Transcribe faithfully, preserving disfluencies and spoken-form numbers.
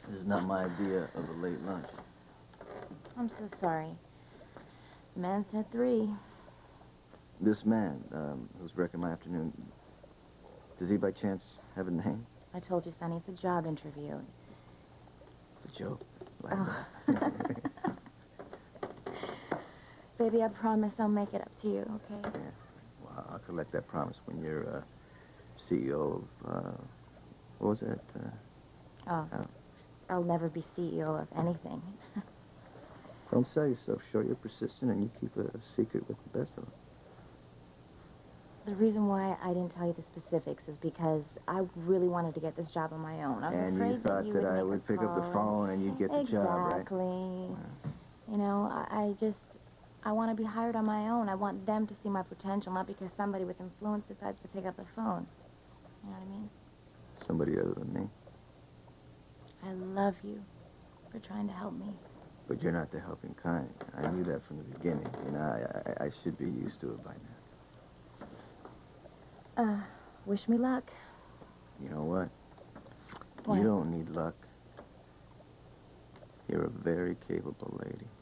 This is not my idea of a late lunch. I'm so sorry. The man said three. This man, um, who's wrecking my afternoon, does he by chance have a name? I told you, Sonny, it's a job interview. It's a joke. Like Oh. that. Baby, I promise I'll make it up to you, okay? Yeah. Well, I'll collect that promise when you're uh, C E O of, uh, what was that? Uh, Oh, oh. I'll never be C E O of anything. Don't sell yourself short. You're persistent and you keep a secret with the best of them. The reason why I didn't tell you the specifics is because I really wanted to get this job on my own. I was And afraid you thought that, you that would I make would a pick up the call phone and you'd get the job, right? Exactly. Yeah. You know, I, I just, I want to be hired on my own. I want them to see my potential, not because somebody with influence decides to pick up the phone. You know what I mean? Somebody other than me. I love you for trying to help me. But you're not the helping kind. I knew that from the beginning. You know, I, I, I should be used to it by now. Uh, wish me luck. You know what? What? You don't need luck. You're a very capable lady.